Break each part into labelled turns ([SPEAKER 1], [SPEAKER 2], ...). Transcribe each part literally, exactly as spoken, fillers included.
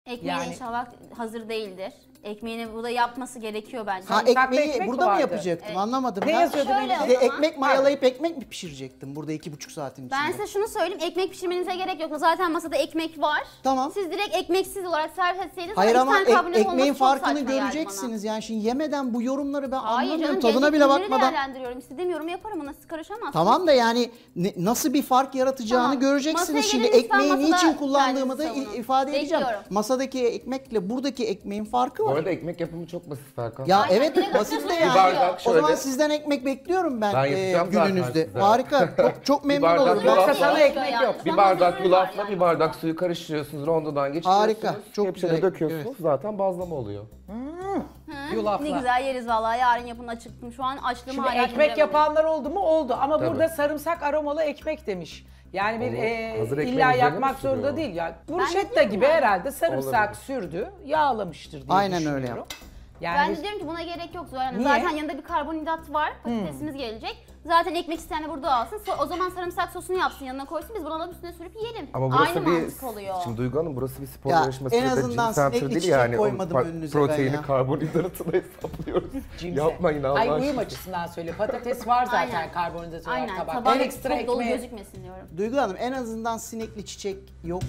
[SPEAKER 1] Ekmeği
[SPEAKER 2] Yani-
[SPEAKER 1] de inşallah hazır değildir. Ekmeğini burada yapması gerekiyor bence.
[SPEAKER 3] Ha
[SPEAKER 2] Sarımsaklı
[SPEAKER 3] ekmeği
[SPEAKER 2] ekmek
[SPEAKER 3] burada
[SPEAKER 2] mi
[SPEAKER 3] mı
[SPEAKER 2] vardı?
[SPEAKER 3] yapacaktım
[SPEAKER 1] Evet.
[SPEAKER 3] anlamadım.
[SPEAKER 2] Ne
[SPEAKER 3] Ben
[SPEAKER 2] yazıyordu
[SPEAKER 1] Şöyle
[SPEAKER 2] menüde?
[SPEAKER 1] o
[SPEAKER 3] de
[SPEAKER 1] zaman-
[SPEAKER 3] ekmek mayalayıp ekmek mi pişirecektim burada iki buçuk saatin içinde?
[SPEAKER 1] Ben size şunu söyleyeyim, ekmek pişirmenize gerek yok. Zaten masada ekmek var.
[SPEAKER 3] Tamam.
[SPEAKER 1] Siz direkt ekmeksiz olarak servis etseydiniz...
[SPEAKER 3] Hayır
[SPEAKER 1] iki
[SPEAKER 3] ama
[SPEAKER 1] tane
[SPEAKER 3] ek-
[SPEAKER 1] karbonhidrat
[SPEAKER 3] ekmeğin
[SPEAKER 1] olması çok
[SPEAKER 3] farkını
[SPEAKER 1] saçma geldi
[SPEAKER 3] göreceksiniz. Yani şimdi yemeden bu yorumları ben
[SPEAKER 1] bana. Hayır
[SPEAKER 3] anlamıyorum.
[SPEAKER 1] canım,
[SPEAKER 3] Tadına bile
[SPEAKER 1] ürünleri
[SPEAKER 3] bakmadan.
[SPEAKER 1] değerlendiriyorum. İstediğim yorumu yaparım, ona siz karışamazsınız.
[SPEAKER 3] Tamam da yani ne- nasıl bir fark yaratacağını
[SPEAKER 1] Tamam.
[SPEAKER 3] göreceksiniz.
[SPEAKER 1] Masaya
[SPEAKER 3] Şimdi
[SPEAKER 1] gelin lütfen,
[SPEAKER 3] ekmeği
[SPEAKER 1] masada
[SPEAKER 3] niçin kullandığımı da
[SPEAKER 1] kendinizi savunun.
[SPEAKER 3] ifade edeceğim.
[SPEAKER 1] Bekliyorum.
[SPEAKER 3] Masadaki ekmekle buradaki ekmeğin farkı
[SPEAKER 4] Bu
[SPEAKER 3] var.
[SPEAKER 4] arada ekmek yapımı çok basit Serkan.
[SPEAKER 3] Ya
[SPEAKER 1] Aynen,
[SPEAKER 3] evet
[SPEAKER 1] direkt
[SPEAKER 3] basit de
[SPEAKER 1] atıyorsunuz,
[SPEAKER 3] yani.
[SPEAKER 4] Bir bardak
[SPEAKER 3] O zaman
[SPEAKER 4] şöyle.
[SPEAKER 3] sizden ekmek bekliyorum ben,
[SPEAKER 4] Ben
[SPEAKER 3] e,
[SPEAKER 4] yapacağım zaten
[SPEAKER 3] gününüzde.
[SPEAKER 4] size.
[SPEAKER 3] Harika. Çok, çok memnun
[SPEAKER 4] bardak
[SPEAKER 3] olurum.
[SPEAKER 4] yulaf
[SPEAKER 2] Yoksa
[SPEAKER 4] var.
[SPEAKER 2] sana ekmek yok.
[SPEAKER 4] Bir
[SPEAKER 1] Sana
[SPEAKER 4] bardak
[SPEAKER 1] hazır
[SPEAKER 4] yulafla
[SPEAKER 1] var yani.
[SPEAKER 4] bir bardak suyu karıştırıyorsunuz, rondodan geçiriyorsunuz.
[SPEAKER 3] Harika, çok
[SPEAKER 4] Hepsini
[SPEAKER 3] güzel.
[SPEAKER 4] döküyorsunuz,
[SPEAKER 3] Evet.
[SPEAKER 4] zaten bazlama oluyor.
[SPEAKER 2] Yulafla.
[SPEAKER 1] Ne güzel yeriz vallahi, yarın yapın, acıktım şu an, açlığımı
[SPEAKER 2] Şimdi
[SPEAKER 1] hala
[SPEAKER 2] ekmek
[SPEAKER 1] dindiremedim.
[SPEAKER 2] yapanlar oldu mu? Oldu. Ama
[SPEAKER 4] Tabii.
[SPEAKER 2] burada sarımsak aromalı ekmek demiş. Yani bir
[SPEAKER 4] Onu
[SPEAKER 2] e,
[SPEAKER 4] hazır ekmeğin
[SPEAKER 2] illa
[SPEAKER 4] üzerine
[SPEAKER 2] yakmak
[SPEAKER 4] mi sürüyor?
[SPEAKER 2] zorunda değil. Ya
[SPEAKER 1] de
[SPEAKER 2] bruschetta
[SPEAKER 1] diyorum
[SPEAKER 2] gibi
[SPEAKER 1] yani.
[SPEAKER 2] herhalde sarımsak
[SPEAKER 4] Olabilir.
[SPEAKER 2] sürdü, yağlamıştır diye
[SPEAKER 3] Aynen öyle
[SPEAKER 2] düşünüyorum.
[SPEAKER 3] yaptı.
[SPEAKER 2] Yani
[SPEAKER 1] Ben de diyorum ki buna gerek yok Zuhal Hanım.
[SPEAKER 2] Niye?
[SPEAKER 1] Zaten yanında bir karbonhidrat var, patatesimiz gelecek. Zaten ekmek isteyen de burada alsın. So- o zaman sarımsak sosunu yapsın, yanına koysun, biz bunu alıp üstüne sürüp yiyelim.
[SPEAKER 4] Ama burası
[SPEAKER 1] Aynı
[SPEAKER 4] bir,
[SPEAKER 1] mantık oluyor.
[SPEAKER 4] şimdi Duygu Hanım burası bir spor
[SPEAKER 3] Ya,
[SPEAKER 4] yarışması
[SPEAKER 3] en
[SPEAKER 4] ve de
[SPEAKER 3] azından
[SPEAKER 4] Gym Center
[SPEAKER 3] sinekli
[SPEAKER 4] değil
[SPEAKER 3] çiçek
[SPEAKER 4] yani. O
[SPEAKER 3] koymadım
[SPEAKER 4] pa-
[SPEAKER 3] önünüze ben
[SPEAKER 4] proteini,
[SPEAKER 3] ya.
[SPEAKER 4] karbonhidratını hesaplıyoruz.
[SPEAKER 2] cimse.
[SPEAKER 4] Yapmayın Allah
[SPEAKER 2] Ay uyum
[SPEAKER 4] aşkına.
[SPEAKER 2] açısından söyle. Patates var zaten
[SPEAKER 1] Aynen.
[SPEAKER 2] karbonhidrat olarak
[SPEAKER 1] Aynen,
[SPEAKER 2] tabak.
[SPEAKER 1] tabağın
[SPEAKER 2] En ekstra
[SPEAKER 1] çok dolu
[SPEAKER 2] ekmeği.
[SPEAKER 1] gözükmesin diyorum.
[SPEAKER 3] Duygu Hanım en azından sinekli çiçek yok.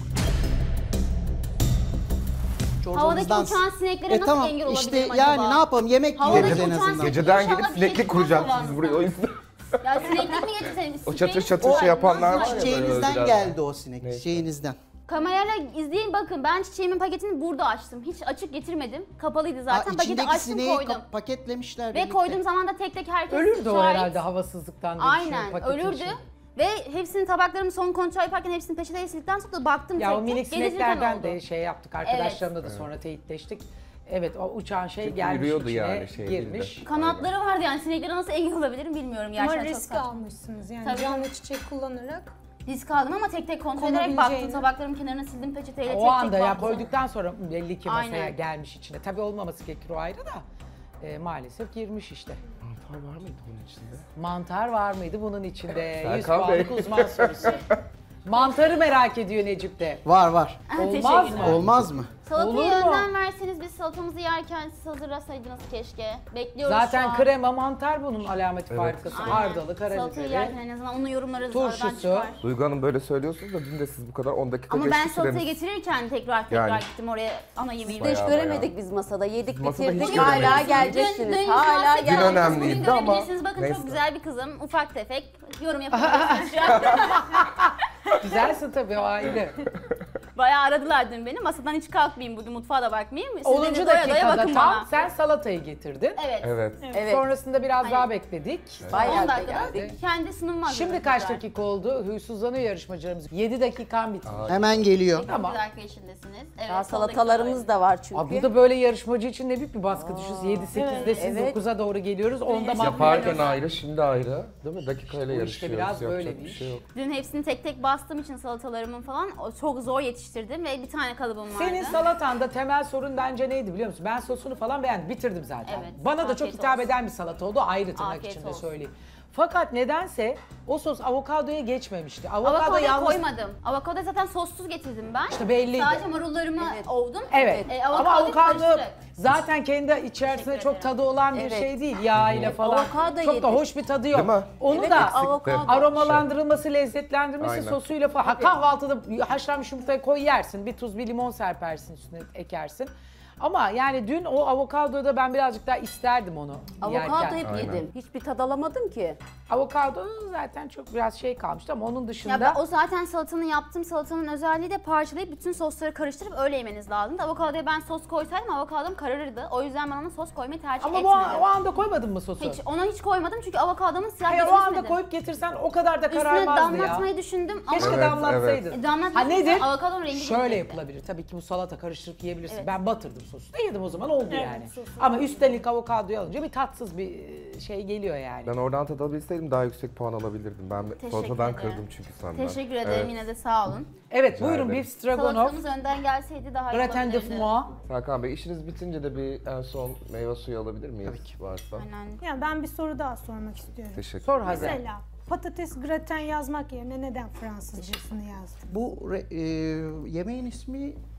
[SPEAKER 1] Havadaki
[SPEAKER 3] Çorbamızdan-
[SPEAKER 1] uçan sineklere
[SPEAKER 3] E
[SPEAKER 1] nasıl
[SPEAKER 3] tamam
[SPEAKER 1] engel olabilirim
[SPEAKER 3] işte
[SPEAKER 1] acaba?
[SPEAKER 3] yani ne yapalım yemek
[SPEAKER 1] Havadaki
[SPEAKER 3] yiyoruz en
[SPEAKER 1] uçan
[SPEAKER 3] azından.
[SPEAKER 1] sinek-
[SPEAKER 4] Geceden
[SPEAKER 1] İnşallah
[SPEAKER 4] gelip
[SPEAKER 1] bir
[SPEAKER 4] sineklik
[SPEAKER 1] şey
[SPEAKER 4] kuracaksınız
[SPEAKER 1] çıkmaz
[SPEAKER 4] buraya o yüzden.
[SPEAKER 1] Ya sineklik mi getirseniz?
[SPEAKER 4] O çatır çatır şey yapanlar var ya. böyle
[SPEAKER 3] Çiçeğinizden
[SPEAKER 4] biraz.
[SPEAKER 3] geldi o sinek.
[SPEAKER 4] Neyse.
[SPEAKER 3] Çiçeğinizden.
[SPEAKER 1] Kamerayla izleyin bakın, ben çiçeğimin paketini burada açtım. Hiç açık getirmedim. Kapalıydı zaten.
[SPEAKER 3] Ha,
[SPEAKER 1] Paketi
[SPEAKER 3] içindeki
[SPEAKER 1] açtım,
[SPEAKER 3] sineği
[SPEAKER 1] koydum.
[SPEAKER 3] ka- paketlemişler
[SPEAKER 1] Ve
[SPEAKER 3] birlikte.
[SPEAKER 1] koyduğum zaman da tek tek herkes
[SPEAKER 2] Ölürdü o
[SPEAKER 1] şahit.
[SPEAKER 2] herhalde havasızlıktan. diye düşünüyorum
[SPEAKER 1] Aynen
[SPEAKER 2] paketin
[SPEAKER 1] ölürdü.
[SPEAKER 2] içinde.
[SPEAKER 1] Ve hepsinin tabaklarımı son kontrol yaparken hepsini peçeteye sildikten sonra da baktım
[SPEAKER 2] Ya
[SPEAKER 1] tek
[SPEAKER 2] o
[SPEAKER 1] tek.
[SPEAKER 2] minik
[SPEAKER 1] Gelişirken
[SPEAKER 2] sineklerden
[SPEAKER 1] oldu.
[SPEAKER 2] de şey yaptık arkadaşlarımla da sonra teyitleştik. Evet o uçan şey
[SPEAKER 4] Çünkü
[SPEAKER 2] gelmiş
[SPEAKER 4] yürüyordu
[SPEAKER 2] içine
[SPEAKER 4] yani şey değil de.
[SPEAKER 2] girmiş.
[SPEAKER 1] Kanatları vardı yani, sineklere nasıl engel olabilirim bilmiyorum.
[SPEAKER 5] Ama
[SPEAKER 1] Gerçekten çok
[SPEAKER 5] risk
[SPEAKER 1] saçma.
[SPEAKER 5] almışsınız yani
[SPEAKER 1] Tabii.
[SPEAKER 5] canlı çiçek kullanarak.
[SPEAKER 1] Risk aldım ama tek tek kontrol ederek baktım.
[SPEAKER 5] Konabileceğini.
[SPEAKER 1] Tabaklarımın kenarına sildim peçeteyle,
[SPEAKER 2] O
[SPEAKER 1] tek
[SPEAKER 2] anda
[SPEAKER 1] tek
[SPEAKER 2] ya
[SPEAKER 1] baktım.
[SPEAKER 2] koyduktan sonra belli ki masaya
[SPEAKER 1] Aynen.
[SPEAKER 2] gelmiş içine. Tabii olmaması gerekir o ayrı da. E, maalesef girmiş işte.
[SPEAKER 4] Mantar var mıydı bunun içinde?
[SPEAKER 2] Mantar var mıydı bunun içinde? yüz
[SPEAKER 4] Serkan Bey.
[SPEAKER 2] puanlık uzman sorusu. Mantarı merak ediyor Necip de.
[SPEAKER 3] Var var.
[SPEAKER 2] Olmaz
[SPEAKER 1] Teşekkürler.
[SPEAKER 2] mı?
[SPEAKER 3] Olmaz mı?
[SPEAKER 1] Salatayı
[SPEAKER 2] Olur mu?
[SPEAKER 1] önden verseniz, biz salatamızı yerken siz hazırlasaydınız keşke. Bekliyoruz şu
[SPEAKER 2] Zaten
[SPEAKER 1] an.
[SPEAKER 2] krema mantar bunun alameti
[SPEAKER 4] Evet.
[SPEAKER 2] farikası.
[SPEAKER 1] Aynen.
[SPEAKER 2] Hardalı,
[SPEAKER 1] Salatayı yerken
[SPEAKER 2] karabiberi.
[SPEAKER 1] en azından onu yorumlarız, aradan
[SPEAKER 2] Turşusu.
[SPEAKER 1] çıkar.
[SPEAKER 4] Duygu Hanım böyle söylüyorsunuz da dün de siz bu kadar on dakika
[SPEAKER 1] Ama
[SPEAKER 4] geçti
[SPEAKER 1] ben salatayı
[SPEAKER 4] süreniz.
[SPEAKER 1] getirirken tekrar tekrar
[SPEAKER 4] Yani.
[SPEAKER 1] gittim oraya ana yemeği.
[SPEAKER 4] Bayağı
[SPEAKER 6] Hiç göremedik biz masada. Yedik
[SPEAKER 4] Masada hiç
[SPEAKER 6] bitirdik
[SPEAKER 4] göremedik.
[SPEAKER 6] hala
[SPEAKER 1] Dün,
[SPEAKER 6] geleceksiniz.
[SPEAKER 1] dün
[SPEAKER 6] Hala
[SPEAKER 1] Dün
[SPEAKER 4] Dün
[SPEAKER 6] gel.
[SPEAKER 4] önemliydi
[SPEAKER 1] Bugün
[SPEAKER 4] ama
[SPEAKER 1] görebilirsiniz. Bakın
[SPEAKER 4] neyse.
[SPEAKER 1] çok güzel bir kızım. Ufak tefek. Yorum yapabilirsiniz şu an.
[SPEAKER 2] Güzelsin tabii o ayrı.
[SPEAKER 1] Bayağı aradılar dün beni. Masadan hiç kalkmayayım bugün, mutfağa da bakmayayım. Siz
[SPEAKER 2] onuncu
[SPEAKER 1] dedi, doya doya
[SPEAKER 2] dakikada
[SPEAKER 1] bakın
[SPEAKER 2] tam
[SPEAKER 1] bana.
[SPEAKER 2] sen salatayı getirdin.
[SPEAKER 1] Evet.
[SPEAKER 4] Evet.
[SPEAKER 6] Evet.
[SPEAKER 2] Sonrasında biraz daha
[SPEAKER 1] Aynen.
[SPEAKER 2] bekledik.
[SPEAKER 6] Bayağı
[SPEAKER 1] on
[SPEAKER 6] da
[SPEAKER 1] dakikada
[SPEAKER 6] geldik.
[SPEAKER 1] kendi sunumum hazırladı.
[SPEAKER 2] Şimdi kaç
[SPEAKER 1] güzel.
[SPEAKER 2] dakika oldu? Huysuzlanıyor yarışmacılarımız. yedi dakikan bitti.
[SPEAKER 3] Hemen geliyor.
[SPEAKER 2] Tamam.
[SPEAKER 1] Bir dakika içindesiniz. Evet,
[SPEAKER 6] Daha
[SPEAKER 1] soldaki
[SPEAKER 6] salatalarımız da var çünkü.
[SPEAKER 2] Aa, bu da böyle yarışmacı için ne büyük bir baskı düşüyoruz. yedi sekizdesin,
[SPEAKER 6] Evet.
[SPEAKER 2] dokuza doğru geliyoruz. onda
[SPEAKER 4] Yaparken ayrı, şimdi ayrı. Değil mi? Dakikayla
[SPEAKER 2] Bu işte
[SPEAKER 4] yarışıyoruz.
[SPEAKER 2] biraz
[SPEAKER 4] Yapacak
[SPEAKER 2] böyle bir
[SPEAKER 4] bir
[SPEAKER 2] iş.
[SPEAKER 4] şey yok.
[SPEAKER 1] Dün hepsini tek tek bastığım için salatalarımın falan o çok zor yetiştirdim ve bir tane kalıbım vardı.
[SPEAKER 2] Senin salatanda temel sorun bence neydi biliyor musun? Ben sosunu falan beğendim, bitirdim zaten.
[SPEAKER 1] Evet,
[SPEAKER 2] Bana da çok
[SPEAKER 1] afiyet
[SPEAKER 2] hitap
[SPEAKER 1] olsun.
[SPEAKER 2] eden bir salata oldu, ayrı tırnak
[SPEAKER 1] Afiyet
[SPEAKER 2] içinde
[SPEAKER 1] olsun.
[SPEAKER 2] söyleyeyim. Fakat nedense o sos avokadoya geçmemişti. Avokado
[SPEAKER 1] Avokadoyu
[SPEAKER 2] yalnız...
[SPEAKER 1] koymadım. Avokado zaten sossuz getirdim ben.
[SPEAKER 2] İşte belliydi.
[SPEAKER 1] Sadece marullarımı ovdum.
[SPEAKER 2] Evet.
[SPEAKER 1] E,
[SPEAKER 2] Ama
[SPEAKER 1] avokadoyu
[SPEAKER 2] avokado
[SPEAKER 1] karıştırarak.
[SPEAKER 2] zaten kendi içerisinde
[SPEAKER 1] Teşekkür
[SPEAKER 2] çok
[SPEAKER 1] ederim.
[SPEAKER 2] tadı olan bir
[SPEAKER 6] Evet.
[SPEAKER 2] şey değil. Yağ ile falan.
[SPEAKER 6] Avokado
[SPEAKER 2] çok da
[SPEAKER 6] yedik.
[SPEAKER 2] hoş bir tadı yok.
[SPEAKER 4] Değil mi?
[SPEAKER 2] Onu
[SPEAKER 6] Evet,
[SPEAKER 2] da
[SPEAKER 6] avokado.
[SPEAKER 2] aromalandırılması, lezzetlendirmesi
[SPEAKER 4] Aynen.
[SPEAKER 2] sosuyla falan. Ha, kahvaltıda haşlanmış yumurtayı koy yersin. Bir tuz, bir limon serpersin üstüne, ekersin. Ama yani dün o avokadoda ben birazcık daha isterdim onu
[SPEAKER 6] Avokado
[SPEAKER 2] yerken.
[SPEAKER 6] hep
[SPEAKER 4] Aynen.
[SPEAKER 6] yedim. Hiçbir tad alamadım ki.
[SPEAKER 2] Avokado zaten çok biraz şey kalmıştı ama onun dışında...
[SPEAKER 1] Ya ben o zaten salatanın yaptığım salatanın özelliği de parçalayıp bütün sosları karıştırıp öyle yemeniz lazım. Avokadoya ben sos koysaydım avokadom kararırdı. O yüzden ben ona sos koymayı tercih
[SPEAKER 2] ama bu
[SPEAKER 1] etmedim.
[SPEAKER 2] an- o anda koymadın mı sosu?
[SPEAKER 1] Hiç, ona hiç koymadım çünkü avokadomun siyah
[SPEAKER 2] Hayır, o
[SPEAKER 1] geçmesini
[SPEAKER 2] anda koyup getirsen o kadar da
[SPEAKER 1] Üstüne
[SPEAKER 2] kararmazdı ya.
[SPEAKER 1] damlatmayı düşündüm ama
[SPEAKER 2] Keşke
[SPEAKER 4] Evet,
[SPEAKER 2] damlatsaydın.
[SPEAKER 1] E, damlatmak
[SPEAKER 2] Ha nedir?
[SPEAKER 1] için avokadonun rengi
[SPEAKER 2] Şöyle
[SPEAKER 1] gidecekti.
[SPEAKER 2] yapılabilir. Tabii ki bu salata karıştırıp yiyebilirsin.
[SPEAKER 1] Evet.
[SPEAKER 2] Ben batırdım sosu da yedim o zaman oldu
[SPEAKER 5] Evet,
[SPEAKER 2] yani.
[SPEAKER 5] sosu.
[SPEAKER 2] Ama üstelik avokadoyu alınca bir tatsız bir şey geliyor yani.
[SPEAKER 4] Ben oradan tadabilseydim daha yüksek puan alabilirdim. Ben salatadan
[SPEAKER 1] ederim.
[SPEAKER 4] kırdım çünkü senden.
[SPEAKER 1] Teşekkür ederim,
[SPEAKER 4] Evet.
[SPEAKER 1] yine de sağ olun.
[SPEAKER 2] Evet
[SPEAKER 4] Rica
[SPEAKER 2] buyurun
[SPEAKER 4] ederim.
[SPEAKER 2] beef stroganoff,
[SPEAKER 1] Salatamız önden gelseydi daha iyi
[SPEAKER 2] gratin de
[SPEAKER 1] olabilirdi.
[SPEAKER 2] foie.
[SPEAKER 4] Serkan Bey işiniz bitince de bir en son meyve suyu alabilir miyiz? Tabii ki. Varsa.
[SPEAKER 1] Aynen.
[SPEAKER 5] Ya ben bir soru daha sormak istiyorum.
[SPEAKER 4] Teşekkür
[SPEAKER 2] Sor
[SPEAKER 4] ederim.
[SPEAKER 2] hadi.
[SPEAKER 5] Mesela patates graten yazmak yerine neden Fransızcasını yazdın?
[SPEAKER 3] Bu re- e, yemeğin ismi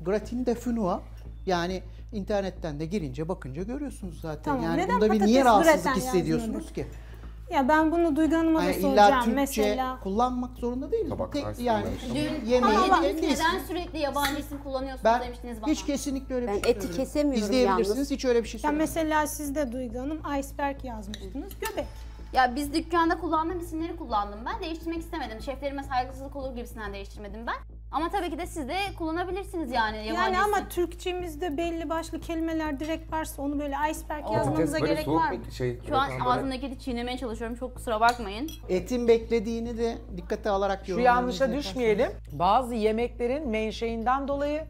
[SPEAKER 3] gratin de finoa. Yani internetten de girince bakınca görüyorsunuz zaten.
[SPEAKER 5] Tamam,
[SPEAKER 3] Yani
[SPEAKER 5] neden
[SPEAKER 3] bunda bir
[SPEAKER 5] patates
[SPEAKER 3] niye rahatsızlık
[SPEAKER 5] graten
[SPEAKER 3] hissediyorsunuz
[SPEAKER 5] yazmıyorduk?
[SPEAKER 3] ki?
[SPEAKER 5] Ya ben bunu Duygu Hanım'a da
[SPEAKER 3] Yani illa
[SPEAKER 5] soracağım
[SPEAKER 3] Türkçe
[SPEAKER 5] mesela.
[SPEAKER 3] kullanmak zorunda değiliz. Bu
[SPEAKER 4] Tabak
[SPEAKER 3] tek
[SPEAKER 4] karşısında
[SPEAKER 3] yani
[SPEAKER 4] işte.
[SPEAKER 1] Dün
[SPEAKER 3] yemeğin
[SPEAKER 1] ama
[SPEAKER 3] kendi
[SPEAKER 1] neden
[SPEAKER 3] ismi.
[SPEAKER 1] sürekli yabancı isim kullanıyorsunuz
[SPEAKER 3] Ben
[SPEAKER 1] demiştiniz bana.
[SPEAKER 3] hiç kesinlikle öyle bir
[SPEAKER 6] Ben
[SPEAKER 3] şey
[SPEAKER 6] eti
[SPEAKER 3] söylemiyorum.
[SPEAKER 6] kesemiyorum
[SPEAKER 3] İzleyebilirsiniz,
[SPEAKER 6] yalnız.
[SPEAKER 3] hiç öyle bir şey
[SPEAKER 5] Ya
[SPEAKER 3] söylemedim.
[SPEAKER 5] mesela siz de Duygu Hanım iceberg yazmıştınız. Göbek.
[SPEAKER 1] Ya biz dükkanda kullandığım isimleri kullandım ben. Değiştirmek istemedim. Şeflerime saygısızlık olur gibisinden değiştirmedim ben. Ama tabii ki de siz de kullanabilirsiniz yani yabancı
[SPEAKER 5] Yani
[SPEAKER 1] isim.
[SPEAKER 5] ama Türkçemizde belli başlı kelimeler direkt varsa onu böyle iceberg
[SPEAKER 1] Patates
[SPEAKER 5] yazmanıza
[SPEAKER 4] böyle
[SPEAKER 5] gerek
[SPEAKER 4] soğuk
[SPEAKER 5] var
[SPEAKER 4] mu?
[SPEAKER 5] mı?
[SPEAKER 4] Şey,
[SPEAKER 1] Şu an
[SPEAKER 4] graten böyle-
[SPEAKER 1] ağzımdaki eti çiğnemeye çalışıyorum. Çok kusura bakmayın.
[SPEAKER 3] Etin beklediğini de dikkate alarak
[SPEAKER 2] Şu
[SPEAKER 3] yorumlarınızı
[SPEAKER 2] yanlışa
[SPEAKER 3] yaparsınız.
[SPEAKER 2] düşmeyelim. Bazı yemeklerin menşeinden dolayı,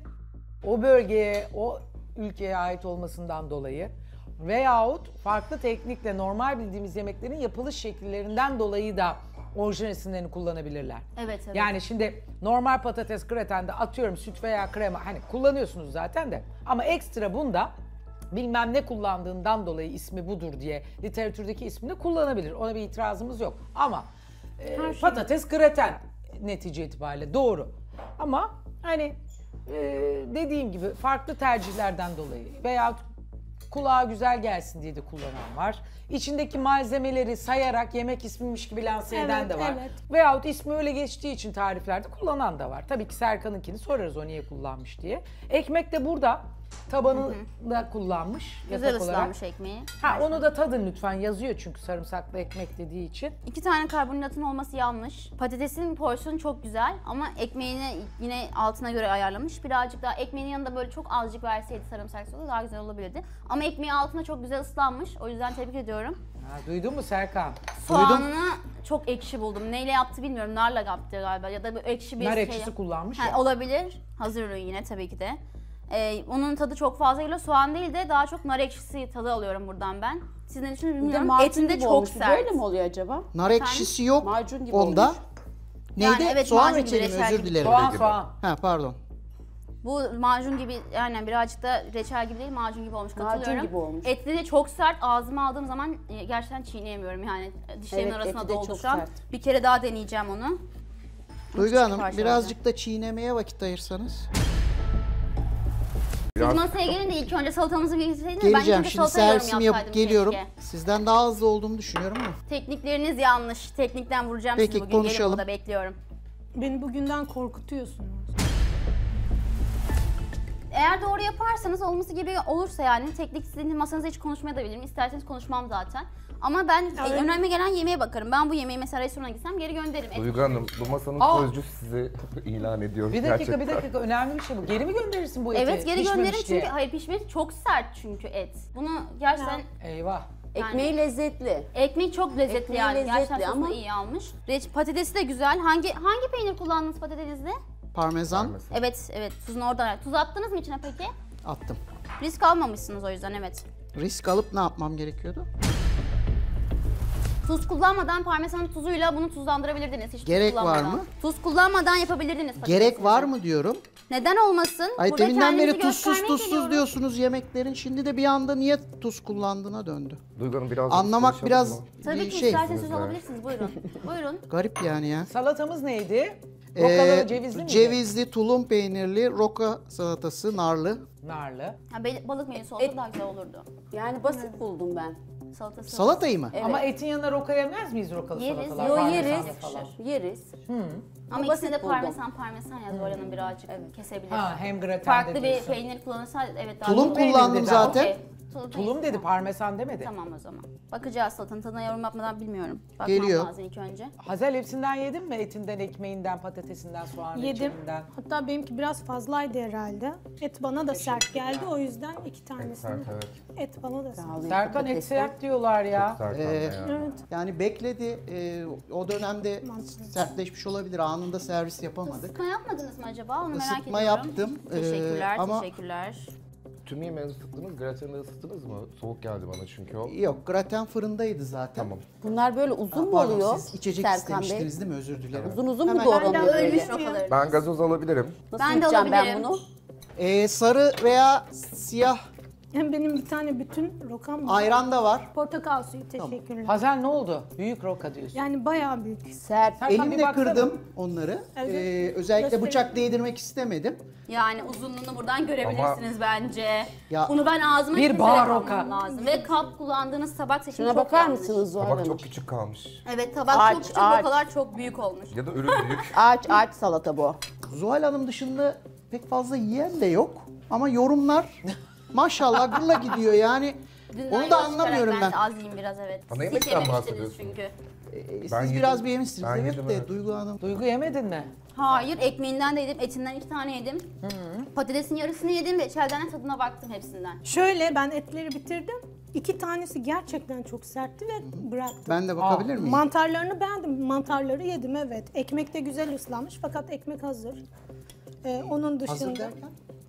[SPEAKER 2] o bölgeye, o ülkeye ait olmasından dolayı veyahut farklı teknikle normal bildiğimiz yemeklerin yapılış şekillerinden dolayı da orijinal isimlerini kullanabilirler.
[SPEAKER 1] Evet evet.
[SPEAKER 2] Yani şimdi normal patates gratende atıyorum süt veya krema hani kullanıyorsunuz zaten de ama ekstra bunda bilmem ne kullandığından dolayı ismi budur diye literatürdeki ismini kullanabilir. Ona bir itirazımız yok. Ama e,
[SPEAKER 5] Her şey-
[SPEAKER 2] patates graten netice itibariyle doğru. Ama hani e, dediğim gibi farklı tercihlerden dolayı veyahut kulağa güzel gelsin diye de kullanan var. İçindeki malzemeleri sayarak yemek ismiymiş gibi lanse eden
[SPEAKER 5] Evet,
[SPEAKER 2] de var.
[SPEAKER 5] evet.
[SPEAKER 2] Veyahut ismi öyle geçtiği için tariflerde kullanan da var. Tabii ki Serkan'ınkini sorarız o niye kullanmış diye. Ekmek de burada tabanında kullanmış.
[SPEAKER 1] Güzel
[SPEAKER 2] yatak olarak.
[SPEAKER 1] ıslanmış ekmeği.
[SPEAKER 2] Ha onu da tadın lütfen yazıyor çünkü sarımsaklı ekmek dediği için.
[SPEAKER 1] İki tane karbonhidratın olması yanlış. Patatesin porsiyonu çok güzel ama ekmeğini yine altına göre ayarlamış. Birazcık daha ekmeğin yanında böyle çok azıcık verseydi sarımsak sosu daha güzel olabilirdi. Ama ekmeği altına çok güzel ıslanmış. O yüzden tebrik ediyorum.
[SPEAKER 2] Ha, duydun mu Serkan?
[SPEAKER 1] Soğanını çok ekşi buldum. Neyle yaptı bilmiyorum. Narla yaptı galiba ya da bir ekşi bir
[SPEAKER 2] Nar
[SPEAKER 1] şey.
[SPEAKER 2] ekşisi kullanmış
[SPEAKER 1] Ha,
[SPEAKER 2] ya.
[SPEAKER 1] olabilir. Hazır ürün yine tabii ki de. Ee, onun tadı çok fazla geliyor. Soğan değil de daha çok nar ekşisi tadı alıyorum buradan ben. Siz ne düşünüyorsunuz
[SPEAKER 6] Bir de
[SPEAKER 1] bilmiyorum.
[SPEAKER 6] macun
[SPEAKER 1] Etinde
[SPEAKER 6] gibi
[SPEAKER 1] çok
[SPEAKER 6] olmuş.
[SPEAKER 1] sert.
[SPEAKER 6] Böyle mi oluyor acaba?
[SPEAKER 3] Nar ekşisi yok
[SPEAKER 6] Macun gibi
[SPEAKER 3] onda.
[SPEAKER 6] olmuş.
[SPEAKER 3] Neydi?
[SPEAKER 1] Yani evet,
[SPEAKER 3] soğan
[SPEAKER 1] macun gibi,
[SPEAKER 3] reçeli mi?
[SPEAKER 1] reçel
[SPEAKER 3] Özür
[SPEAKER 1] gibi.
[SPEAKER 3] dilerim.
[SPEAKER 2] Soğan
[SPEAKER 4] gibi.
[SPEAKER 2] soğan.
[SPEAKER 3] Ha pardon.
[SPEAKER 1] Bu macun gibi yani birazcık da reçel gibi değil macun gibi olmuş,
[SPEAKER 6] Macun
[SPEAKER 1] katılıyorum.
[SPEAKER 6] gibi olmuş.
[SPEAKER 1] Etli de çok sert, ağzıma aldığım zaman e, gerçekten çiğneyemiyorum yani dişlerimin
[SPEAKER 6] Evet,
[SPEAKER 1] arasına
[SPEAKER 6] eti de
[SPEAKER 1] doldu
[SPEAKER 6] çok
[SPEAKER 1] şu an.
[SPEAKER 6] sert.
[SPEAKER 1] Bir kere daha deneyeceğim onu.
[SPEAKER 3] Duygu Hanım
[SPEAKER 1] parça
[SPEAKER 3] birazcık da çiğnemeye vakit ayırsanız.
[SPEAKER 1] Siz
[SPEAKER 4] Biraz-
[SPEAKER 1] masaya gelin de ilk önce salatamızı bir getirseydiniz. Ben ilk
[SPEAKER 3] Geleceğim
[SPEAKER 1] önce
[SPEAKER 3] şimdi
[SPEAKER 1] salata yorum
[SPEAKER 3] servisimi yapıp
[SPEAKER 1] yapsaydım
[SPEAKER 3] geliyorum.
[SPEAKER 1] keşke.
[SPEAKER 3] Sizden daha hızlı olduğumu düşünüyorum ama.
[SPEAKER 1] Teknikleriniz yanlış. Teknikten vuracağım
[SPEAKER 3] Peki,
[SPEAKER 1] sizi bugün. Gelin
[SPEAKER 3] konuşalım.
[SPEAKER 1] burada bekliyorum.
[SPEAKER 5] Beni bugünden korkutuyorsunuz.
[SPEAKER 1] Eğer doğru yaparsanız olması gibi olursa yani teknik sizin masanızda hiç konuşmaya da bilirim. İsterseniz konuşmam zaten. Ama ben e,
[SPEAKER 5] öyle
[SPEAKER 1] önemli gelen yemeğe bakarım. Ben bu yemeği mesela restorana gitsem geri gönderirim. Et-
[SPEAKER 4] Duygu Hanım, bu masanın
[SPEAKER 2] Aa!
[SPEAKER 4] sözcüsü sizi ilan ediyor
[SPEAKER 2] Bir dakika
[SPEAKER 4] gerçekten.
[SPEAKER 2] bir dakika önemli bir şey bu. Geri mi gönderirsin bu eti?
[SPEAKER 1] Evet geri
[SPEAKER 2] Pişmemiş
[SPEAKER 1] gönderirim
[SPEAKER 2] diye.
[SPEAKER 1] çünkü hayır pişmesi çok sert çünkü et. Bunu gerçekten
[SPEAKER 2] Eyvah.
[SPEAKER 6] Ekmeği lezzetli.
[SPEAKER 1] ekmek çok lezzetli
[SPEAKER 6] Ekmeği
[SPEAKER 1] yani.
[SPEAKER 6] lezzetli
[SPEAKER 1] Gerçekten sosunu
[SPEAKER 6] ama-
[SPEAKER 1] iyi almış. Reç patatesi de güzel. Hangi hangi peynir kullandınız patatesinizde?
[SPEAKER 3] Parmesan
[SPEAKER 4] Mesela.
[SPEAKER 1] Evet evet tuzunu orada. Tuz attınız mı içine peki?
[SPEAKER 3] attım.
[SPEAKER 1] Risk almamışsınız o yüzden evet.
[SPEAKER 3] Risk alıp ne yapmam gerekiyordu?
[SPEAKER 1] Tuz kullanmadan parmesan tuzuyla bunu tuzlandırabilirdiniz. Hiç tuz
[SPEAKER 3] Gerek var
[SPEAKER 1] kullanmadan.
[SPEAKER 3] mı?
[SPEAKER 1] Tuz kullanmadan yapabilirdiniz
[SPEAKER 3] Gerek
[SPEAKER 1] patatesinizi.
[SPEAKER 3] var mı diyorum.
[SPEAKER 1] Neden olmasın?
[SPEAKER 3] Ay
[SPEAKER 1] Burada
[SPEAKER 3] deminden beri
[SPEAKER 1] kendimizi
[SPEAKER 3] tuzsuz
[SPEAKER 1] göstermeye
[SPEAKER 3] tuzsuz
[SPEAKER 1] geliyoruz.
[SPEAKER 3] diyorsunuz yemeklerin. Şimdi de bir anda niye tuz kullandığına döndü.
[SPEAKER 4] Duygu Hanım biraz
[SPEAKER 3] Anlamak
[SPEAKER 4] konuşalım
[SPEAKER 3] biraz
[SPEAKER 4] mı?
[SPEAKER 1] Tabii
[SPEAKER 3] bir
[SPEAKER 1] ki
[SPEAKER 3] şey.
[SPEAKER 1] isterseniz söz
[SPEAKER 4] Evet.
[SPEAKER 1] alabilirsiniz. Buyurun. Buyurun.
[SPEAKER 3] Garip yani ya.
[SPEAKER 2] Salatamız neydi?
[SPEAKER 3] Ee,
[SPEAKER 2] Rokalı cevizli miydi?
[SPEAKER 3] Cevizli, tulum peynirli, roka salatası, narlı.
[SPEAKER 2] Narlı.
[SPEAKER 1] Ha, be- balık menüsü olsa daha güzel olurdu.
[SPEAKER 6] Yani basit buldum ben.
[SPEAKER 1] Salatası.
[SPEAKER 3] Salatayı mı?
[SPEAKER 6] Evet.
[SPEAKER 2] Ama etin yanına roka yemez miyiz rokalı
[SPEAKER 1] Yeriz.
[SPEAKER 2] salatalar?
[SPEAKER 6] Yo
[SPEAKER 2] Parmesanlı
[SPEAKER 6] yeriz.
[SPEAKER 2] falan.
[SPEAKER 6] Yeriz.
[SPEAKER 1] Ama
[SPEAKER 6] basit
[SPEAKER 1] ikisinde de
[SPEAKER 6] buldum.
[SPEAKER 1] parmesan parmesan ya Zuhal Hanım birazcık kesebilir.
[SPEAKER 2] Ha hem graten
[SPEAKER 1] Farklı
[SPEAKER 2] de
[SPEAKER 1] bir
[SPEAKER 2] diyorsun.
[SPEAKER 1] peynir kullanırsa evet daha
[SPEAKER 3] Tulum
[SPEAKER 2] peyniri
[SPEAKER 3] kullandım
[SPEAKER 2] dedi
[SPEAKER 3] zaten.
[SPEAKER 1] Okey. Tulum,
[SPEAKER 2] Tulum
[SPEAKER 1] peyniri.
[SPEAKER 2] dedi parmesan demedi.
[SPEAKER 1] Tamam o zaman. Bakacağız salatanın tadına yorum yapmadan bilmiyorum. Bakmam
[SPEAKER 3] Geliyor.
[SPEAKER 1] lazım ilk önce.
[SPEAKER 2] Hazel hepsinden yedin mi? Etinden, ekmeğinden, patatesinden, soğan
[SPEAKER 5] Yedim.
[SPEAKER 2] reçelinden.
[SPEAKER 5] Hatta benimki biraz fazlaydı herhalde. Et bana da sert geldi. O yüzden iki tanesini.
[SPEAKER 4] Sert, evet.
[SPEAKER 5] Et bana da sert.
[SPEAKER 6] Sağ olun,
[SPEAKER 2] Serkan et
[SPEAKER 6] patatesi.
[SPEAKER 2] sert diyorlar ya.
[SPEAKER 4] Sert
[SPEAKER 3] Ee,
[SPEAKER 4] anne ya.
[SPEAKER 5] Evet.
[SPEAKER 3] Yani bekledi. e, o dönemde
[SPEAKER 5] Mantıklı.
[SPEAKER 3] sertleşmiş olabilir. Anında servis yapamadık.
[SPEAKER 1] Isıtma yapmadınız mı acaba? Onu merak
[SPEAKER 3] Isıtma
[SPEAKER 1] ediyorum.
[SPEAKER 3] yaptım. Ee,
[SPEAKER 1] Teşekkürler,
[SPEAKER 3] ama-
[SPEAKER 1] teşekkürler.
[SPEAKER 4] Tüm yemeği ısıttınız, grateni de ısıttınız mı? Soğuk geldi bana çünkü o.
[SPEAKER 3] Yok, graten fırındaydı zaten.
[SPEAKER 4] Tamam.
[SPEAKER 6] Bunlar böyle uzun mu
[SPEAKER 3] Pardon,
[SPEAKER 6] oluyor?
[SPEAKER 3] siz içecek
[SPEAKER 6] Serkan Bey?
[SPEAKER 3] istemiştiniz değil mi? Özür dilerim.
[SPEAKER 6] Uzun uzun mu
[SPEAKER 3] Hemen-
[SPEAKER 6] doğranıyor
[SPEAKER 5] Ben de
[SPEAKER 6] böyle?
[SPEAKER 1] Ölmüş
[SPEAKER 5] Öyle.
[SPEAKER 1] rokaları.
[SPEAKER 4] Ben gazoz alabilirim.
[SPEAKER 6] Nasıl
[SPEAKER 1] Ben de
[SPEAKER 6] yiyeceğim ben
[SPEAKER 1] alabilirim.
[SPEAKER 6] bunu?
[SPEAKER 3] Ee, sarı veya siyah
[SPEAKER 5] Hem benim bir tane bütün rokam var.
[SPEAKER 3] Ayran da var.
[SPEAKER 5] Portakal suyu, teşekkürler.
[SPEAKER 2] Hazel ne oldu? Büyük roka diyorsun.
[SPEAKER 5] Yani bayağı büyük.
[SPEAKER 6] Sert.
[SPEAKER 2] Serkan bir
[SPEAKER 3] Elimle
[SPEAKER 2] baksana.
[SPEAKER 3] kırdım onları.
[SPEAKER 5] Evet.
[SPEAKER 3] Ee, özellikle
[SPEAKER 5] Göstereyim.
[SPEAKER 3] bıçak değdirmek istemedim.
[SPEAKER 1] Yani uzunluğunu buradan görebilirsiniz bence.
[SPEAKER 3] Ya-
[SPEAKER 1] Bunu ben ağzıma
[SPEAKER 2] Bir
[SPEAKER 1] keserek
[SPEAKER 2] baroka.
[SPEAKER 1] almam lazım. Ve kap kullandığınız tabak seçimi
[SPEAKER 6] Şuna
[SPEAKER 1] çok
[SPEAKER 6] bakar
[SPEAKER 1] yanlış.
[SPEAKER 6] mısınız Zuhal
[SPEAKER 4] Tabak
[SPEAKER 6] Hanım?
[SPEAKER 4] çok küçük kalmış.
[SPEAKER 1] Evet, tabak
[SPEAKER 6] Ağaç,
[SPEAKER 1] çok küçük,
[SPEAKER 6] ağaç.
[SPEAKER 1] rokalar çok büyük olmuş.
[SPEAKER 4] Ya da ürün büyük.
[SPEAKER 6] Ağaç ağaç salata bu.
[SPEAKER 3] Zuhal Hanım dışında pek fazla yiyen de yok. Ama yorumlar maşallah gırla gidiyor yani.
[SPEAKER 1] Dünden
[SPEAKER 3] Onu da
[SPEAKER 1] yola çıkarak
[SPEAKER 3] anlamıyorum ben.
[SPEAKER 1] de az yiyeyim biraz, evet.
[SPEAKER 4] Ana
[SPEAKER 1] Siz hiç
[SPEAKER 4] yemekten
[SPEAKER 1] yememiştiniz
[SPEAKER 4] bahsediyorsun.
[SPEAKER 1] çünkü.
[SPEAKER 3] Ee,
[SPEAKER 4] Ben
[SPEAKER 3] Siz
[SPEAKER 4] yedim.
[SPEAKER 3] biraz bir yemişsiniz
[SPEAKER 4] Ben
[SPEAKER 3] evet
[SPEAKER 4] yedim,
[SPEAKER 3] de
[SPEAKER 4] evet.
[SPEAKER 3] Duygu Hanım.
[SPEAKER 2] Duygu yemedin mi?
[SPEAKER 1] Hayır, ekmeğinden de yedim, etinden iki tane yedim. Patatesin yarısını yedim ve çelden tadına baktım hepsinden.
[SPEAKER 5] Şöyle ben etleri bitirdim. İki tanesi gerçekten çok sertti ve bıraktım.
[SPEAKER 3] Ben de bakabilir miyim?
[SPEAKER 5] Mantarlarını beğendim. Mantarları yedim, evet. Ekmek de güzel ıslanmış fakat ekmek hazır. Ee, onun dışında...
[SPEAKER 3] Hazır derken?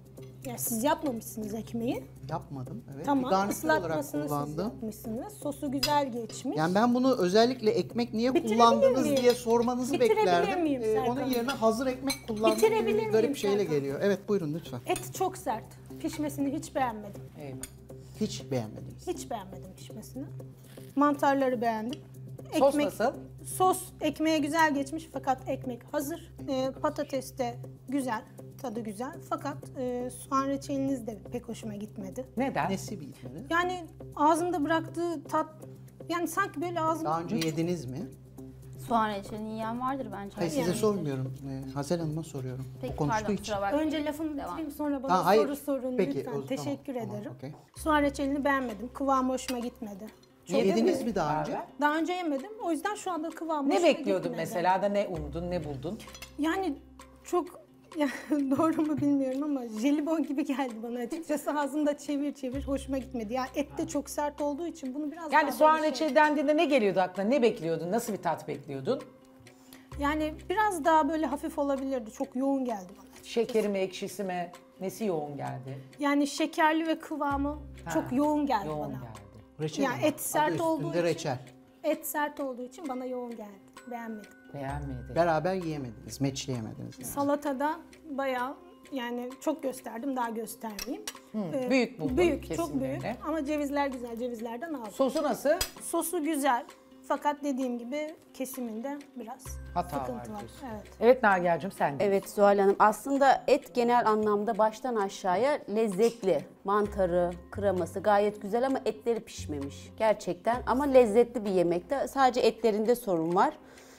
[SPEAKER 5] Ya siz yapmamışsınız ekmeği.
[SPEAKER 3] Yapmadım. Evet. Bir
[SPEAKER 5] Tamam,
[SPEAKER 3] garnitür olarak
[SPEAKER 5] ıslatmasını siz
[SPEAKER 3] kullandım.
[SPEAKER 5] yapmışsınız. Sosu güzel geçmiş.
[SPEAKER 3] Yani ben bunu özellikle ekmek niye
[SPEAKER 5] Bitirebilir
[SPEAKER 3] kullandınız
[SPEAKER 5] miyim?
[SPEAKER 3] diye sormanızı
[SPEAKER 5] Bitirebilir
[SPEAKER 3] beklerdim.
[SPEAKER 5] miyim
[SPEAKER 3] Ee,
[SPEAKER 5] Serkan?
[SPEAKER 3] onun yerine hazır ekmek kullandım gibi
[SPEAKER 5] Bitirebilir
[SPEAKER 3] bir
[SPEAKER 5] miyim
[SPEAKER 3] garip şeyle
[SPEAKER 5] Serkan?
[SPEAKER 3] geliyor. Evet buyurun lütfen.
[SPEAKER 5] Et çok sert. Pişmesini hiç beğenmedim.
[SPEAKER 2] Eyvah.
[SPEAKER 3] Hiç beğenmediniz.
[SPEAKER 5] Hiç beğenmedim pişmesini. Mantarları beğendim.
[SPEAKER 2] Sos nasıl?
[SPEAKER 5] Sos ekmeğe güzel geçmiş fakat ekmek hazır. Ee, patates de güzel, tadı güzel. Fakat e, soğan reçeliniz de pek hoşuma gitmedi.
[SPEAKER 2] Neden?
[SPEAKER 3] Nesi bitmedi?
[SPEAKER 5] Yani ağzımda bıraktığı tat, yani sanki böyle ağzımda...
[SPEAKER 3] Daha önce yediniz mi?
[SPEAKER 1] Soğan reçelini yiyen vardır bence.
[SPEAKER 3] Hayır size
[SPEAKER 1] Yani.
[SPEAKER 3] sormuyorum. Ee, Hazel Hanım'a soruyorum.
[SPEAKER 1] Peki,
[SPEAKER 3] O konuştuğu
[SPEAKER 1] pardon,
[SPEAKER 3] için.
[SPEAKER 1] kusura bakmayın.
[SPEAKER 5] Önce lafımı
[SPEAKER 1] Devam.
[SPEAKER 5] bitireyim sonra bana
[SPEAKER 3] Ha, hayır.
[SPEAKER 5] soru sorun
[SPEAKER 3] Peki,
[SPEAKER 5] lütfen.
[SPEAKER 3] o- tamam,
[SPEAKER 5] Teşekkür
[SPEAKER 3] tamam,
[SPEAKER 5] ederim.
[SPEAKER 3] okey.
[SPEAKER 5] Soğan reçelini beğenmedim. Kıvamı hoşuma gitmedi. Çok-
[SPEAKER 3] Yediniz mi daha önce?
[SPEAKER 2] Merve?
[SPEAKER 5] Daha önce yemedim. O yüzden şu anda kıvamı
[SPEAKER 2] Ne
[SPEAKER 5] hoşuma
[SPEAKER 2] bekliyordun
[SPEAKER 5] gitmedi.
[SPEAKER 2] mesela da ne umdun, ne buldun?
[SPEAKER 5] Yani çok yani doğru mu bilmiyorum ama jelibon gibi geldi bana açıkçası. Ağzımda çevir çevir hoşuma gitmedi. Ya et de çok sert olduğu için bunu biraz
[SPEAKER 2] Yani
[SPEAKER 5] daha
[SPEAKER 2] soğan
[SPEAKER 5] böyle şey-
[SPEAKER 2] reçeli dendiğinde ne geliyordu aklına? Ne bekliyordun? Nasıl bir tat bekliyordun?
[SPEAKER 5] Yani biraz daha böyle hafif olabilirdi. Çok yoğun geldi bana.
[SPEAKER 2] Şekeri mi, ekşisi mi? Nesi yoğun geldi?
[SPEAKER 5] Yani şekerli ve kıvamı çok yoğun geldi
[SPEAKER 2] Yoğun
[SPEAKER 5] bana.
[SPEAKER 2] geldi.
[SPEAKER 3] Reçel
[SPEAKER 5] Yani
[SPEAKER 3] ama.
[SPEAKER 5] et sert
[SPEAKER 3] Adı
[SPEAKER 5] olduğu
[SPEAKER 3] üstünde
[SPEAKER 5] için-
[SPEAKER 3] reçel.
[SPEAKER 5] Et sert olduğu için bana yoğun geldi. Beğenmedim.
[SPEAKER 2] Beğenmedi.
[SPEAKER 3] Beraber yiyemediniz, meçleyemediniz. Yani.
[SPEAKER 5] Salatada bayağı yani çok gösterdim, daha göstermeyeyim. Ee,
[SPEAKER 2] büyük buldum
[SPEAKER 5] Büyük, çok
[SPEAKER 2] kesimlerini.
[SPEAKER 5] büyük ama cevizler güzel, cevizlerden aldım.
[SPEAKER 2] Sosu nasıl?
[SPEAKER 5] Sosu güzel fakat dediğim gibi kesiminde biraz
[SPEAKER 2] Hata
[SPEAKER 5] sıkıntı
[SPEAKER 2] var
[SPEAKER 5] var.
[SPEAKER 2] diyorsun.
[SPEAKER 5] Evet.
[SPEAKER 2] Evet Nagihan'cığım sen de.
[SPEAKER 6] Evet Zuhal Hanım, aslında et genel anlamda baştan aşağıya lezzetli. Mantarı, kreması gayet güzel ama etleri pişmemiş gerçekten. Ama lezzetli bir yemekte. Sadece etlerinde sorun var.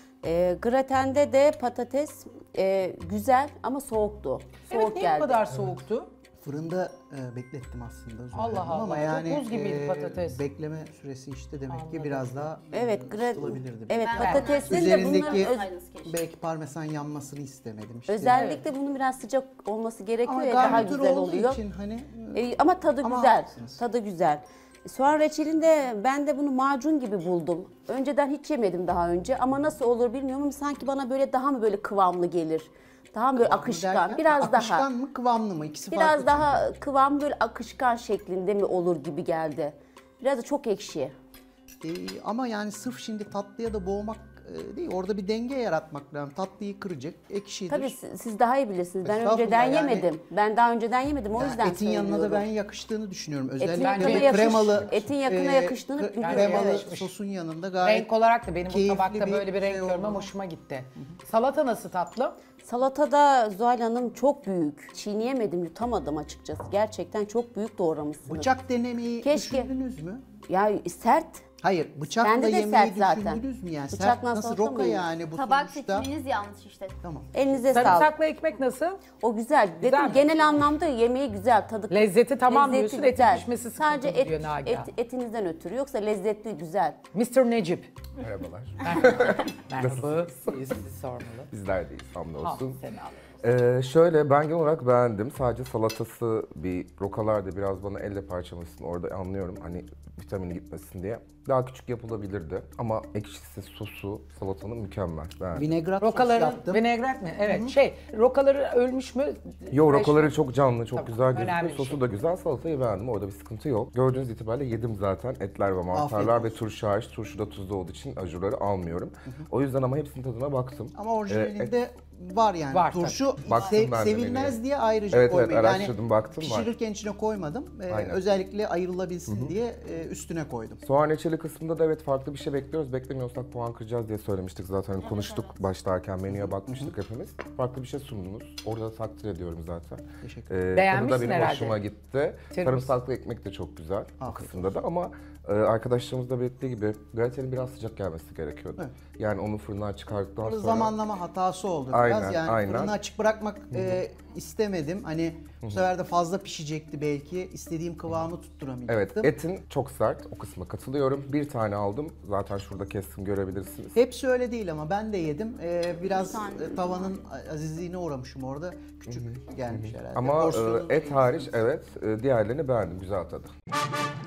[SPEAKER 6] E, gratende de patates e, güzel ama soğuktu. Soğuk
[SPEAKER 2] Evet niye
[SPEAKER 6] geldi.
[SPEAKER 2] bu kadar soğuktu?
[SPEAKER 3] Fırında e, beklettim aslında. Zuhal
[SPEAKER 2] Allah
[SPEAKER 3] Hanım
[SPEAKER 2] Allah,
[SPEAKER 3] Ama
[SPEAKER 2] çok
[SPEAKER 3] yani
[SPEAKER 2] buz gibiydi patates.
[SPEAKER 3] bekleme süresi işte demek
[SPEAKER 2] Anladım.
[SPEAKER 3] ki biraz daha
[SPEAKER 6] Evet,
[SPEAKER 3] e,
[SPEAKER 6] gra-
[SPEAKER 3] ısıtılabilirdi.
[SPEAKER 6] evet
[SPEAKER 1] Ben-
[SPEAKER 6] patatesin de
[SPEAKER 3] Üzerindeki
[SPEAKER 6] bunların öz-
[SPEAKER 1] Aynen, keşke.
[SPEAKER 3] belki parmesan yanmasını istemedim işte.
[SPEAKER 6] özellikle bunun biraz sıcak olması gerekiyor
[SPEAKER 3] Ama
[SPEAKER 6] ya daha
[SPEAKER 3] garnitür
[SPEAKER 6] güzel
[SPEAKER 3] olduğu
[SPEAKER 6] oluyor.
[SPEAKER 3] için hani
[SPEAKER 6] E, ama tadı
[SPEAKER 3] Ama
[SPEAKER 6] güzel.
[SPEAKER 3] haklısınız.
[SPEAKER 6] Tadı güzel. Soğan reçelinde ben de bunu macun gibi buldum. Önceden hiç yemedim daha önce ama nasıl olur bilmiyorum ama sanki bana böyle daha mı böyle kıvamlı gelir? Daha mı böyle akışkan?
[SPEAKER 3] derken,
[SPEAKER 6] Biraz
[SPEAKER 3] akışkan
[SPEAKER 6] daha.
[SPEAKER 3] mı kıvamlı mı? İkisi
[SPEAKER 6] Biraz
[SPEAKER 3] farklı
[SPEAKER 6] daha kıvam böyle akışkan şeklinde mi olur gibi geldi. Biraz da çok ekşi.
[SPEAKER 3] çünkü. E, ama yani sırf şimdi tatlıya da boğmak e, değil. Orada bir denge yaratmak lazım. Tatlıyı kıracak, ekşidir.
[SPEAKER 6] Tabii siz, siz daha iyi bilirsiniz. Ben
[SPEAKER 3] Estağfurullah,
[SPEAKER 6] önceden
[SPEAKER 3] yani-
[SPEAKER 6] yemedim. Ben daha önceden yemedim o
[SPEAKER 3] Yani
[SPEAKER 6] yüzden
[SPEAKER 3] etin yanına da
[SPEAKER 6] söylüyorum.
[SPEAKER 3] ben yakıştığını düşünüyorum.
[SPEAKER 6] Etin
[SPEAKER 3] Özellikle
[SPEAKER 2] yanına
[SPEAKER 3] bir
[SPEAKER 6] yakış-
[SPEAKER 3] kremalı
[SPEAKER 6] etin yakına
[SPEAKER 3] e,
[SPEAKER 6] yakıştığını
[SPEAKER 3] kre-
[SPEAKER 6] biliyorum,
[SPEAKER 3] kremalı
[SPEAKER 6] evet.
[SPEAKER 3] sosun yanında gayet
[SPEAKER 2] Renk olarak da benim bu
[SPEAKER 3] keyifli
[SPEAKER 2] tabakta
[SPEAKER 3] bir
[SPEAKER 2] böyle bir renk
[SPEAKER 3] şey
[SPEAKER 2] görmem
[SPEAKER 3] oldu.
[SPEAKER 2] hoşuma gitti. Salata nasıl tatlım?
[SPEAKER 6] Salatada Zuhal Hanım çok büyük. Çiğneyemedim, yutamadım açıkçası. Gerçekten çok büyük doğramışsınız.
[SPEAKER 3] bıçak denemeyi
[SPEAKER 6] Keşke.
[SPEAKER 3] düşündünüz mü?
[SPEAKER 6] Ya sert.
[SPEAKER 3] Hayır, bıçakla
[SPEAKER 6] Bende de
[SPEAKER 3] yemeyi
[SPEAKER 6] sert zaten.
[SPEAKER 3] düşündünüz mü yani?
[SPEAKER 6] Bıçakla
[SPEAKER 3] Sert nasıl
[SPEAKER 6] salata
[SPEAKER 3] roka
[SPEAKER 6] mı?
[SPEAKER 3] yani bu
[SPEAKER 1] Tabak
[SPEAKER 3] sonuçta?
[SPEAKER 1] seçiminiz yanlış işte.
[SPEAKER 3] Tamam.
[SPEAKER 6] Elinize sağlık.
[SPEAKER 2] Sarımsaklı ekmek nasıl?
[SPEAKER 6] O güzel. Dedim
[SPEAKER 2] mi?
[SPEAKER 6] genel anlamda yemeği güzel, tadı
[SPEAKER 2] Lezzeti tamam
[SPEAKER 6] lezzeti
[SPEAKER 2] diyorsun, etin
[SPEAKER 6] güzel.
[SPEAKER 2] pişmesi sıkıntı
[SPEAKER 6] Sadece et,
[SPEAKER 2] diyor Nagihan.
[SPEAKER 6] et, etinizden ötürü. Yoksa lezzetli, güzel.
[SPEAKER 2] mister Necip.
[SPEAKER 4] Merhabalar.
[SPEAKER 2] Merhaba. Siz, sizi sormalı.
[SPEAKER 4] Bizler deyiz
[SPEAKER 2] Al
[SPEAKER 4] hamdolsun.
[SPEAKER 2] seni alalım.
[SPEAKER 4] Ee, şöyle ben genel olarak beğendim. Sadece salatası bir rokalar da biraz bana elle parçalasın. Orada anlıyorum hani vitamini gitmesin diye. Daha küçük yapılabilirdi. Ama ekşisi, sosu, salatanın mükemmel. Beğendim.
[SPEAKER 3] Vinegrat sos
[SPEAKER 2] Rokaların,
[SPEAKER 3] yaptım.
[SPEAKER 2] vinegret mi? Evet. Şey, rokaları ölmüş mü?
[SPEAKER 4] Yo
[SPEAKER 2] Fresh
[SPEAKER 4] rokaları
[SPEAKER 2] mi?
[SPEAKER 4] çok canlı, çok
[SPEAKER 2] Tamam,
[SPEAKER 4] güzel gözüküyor.
[SPEAKER 2] önemli bir
[SPEAKER 4] Sosu
[SPEAKER 2] şey.
[SPEAKER 4] da güzel, salatayı beğendim. Orada bir sıkıntı yok. Gördüğünüz itibariyle yedim zaten. Etler ve mantarlar
[SPEAKER 3] Afiyet
[SPEAKER 4] ve
[SPEAKER 3] olsun.
[SPEAKER 4] turşu hariç. Turşu da tuzlu olduğu için ajurları almıyorum. O yüzden ama hepsinin tadına baktım.
[SPEAKER 3] Ama orijinalinde var yani.
[SPEAKER 2] Var
[SPEAKER 3] Turşu
[SPEAKER 4] Baktım
[SPEAKER 3] sev-
[SPEAKER 4] ben de
[SPEAKER 3] sevilmez
[SPEAKER 4] menüye.
[SPEAKER 3] diye ayrıca
[SPEAKER 4] Evet, evet,
[SPEAKER 3] koymayı.
[SPEAKER 4] araştırdım, baktım, var.
[SPEAKER 3] pişirirken içine koymadım. Ee,
[SPEAKER 4] Aynen.
[SPEAKER 3] özellikle ayrılabilsin diye e, üstüne koydum.
[SPEAKER 4] Soğan reçeli kısmında da evet farklı bir şey bekliyoruz. Beklemiyorsak puan kıracağız diye söylemiştik zaten. Hani konuştuk başlarken, menüye bakmıştık hepimiz. Farklı bir şey sundunuz. Orada da takdir ediyorum zaten.
[SPEAKER 3] Teşekkür
[SPEAKER 4] Ee,
[SPEAKER 2] Beğenmişsin
[SPEAKER 4] tadı da benim
[SPEAKER 2] herhalde.
[SPEAKER 4] hoşuma gitti.
[SPEAKER 2] Terimiz.
[SPEAKER 4] Sarımsaklı ekmek de çok güzel o
[SPEAKER 3] Afiyet
[SPEAKER 4] kısımda da ama e, arkadaşlarımız da belirttiği gibi gratenin biraz sıcak gelmesi gerekiyordu.
[SPEAKER 3] Evet.
[SPEAKER 4] Yani onu fırından çıkardıktan
[SPEAKER 3] Orada
[SPEAKER 4] sonra...
[SPEAKER 3] zamanlama hatası oldu biraz.
[SPEAKER 4] Aynen,
[SPEAKER 3] Yani
[SPEAKER 4] aynen.
[SPEAKER 3] fırını açık bırakmak e, istemedim. Hani bu sefer de fazla pişecekti belki. İstediğim kıvamı tutturamayacaktım.
[SPEAKER 4] Evet, etin çok sert. O kısma katılıyorum. Bir tane aldım. Zaten şurada kestim, görebilirsiniz.
[SPEAKER 3] Hepsi öyle değil ama ben de yedim. Ee, biraz
[SPEAKER 1] Bir tane.
[SPEAKER 3] e, tavanın azizliğine uğramışım orada. Küçük gelmiş herhalde.
[SPEAKER 4] Ama
[SPEAKER 3] Porsiyonu
[SPEAKER 4] e, et hariç evet, e, diğerlerini beğendim. Güzel tadı.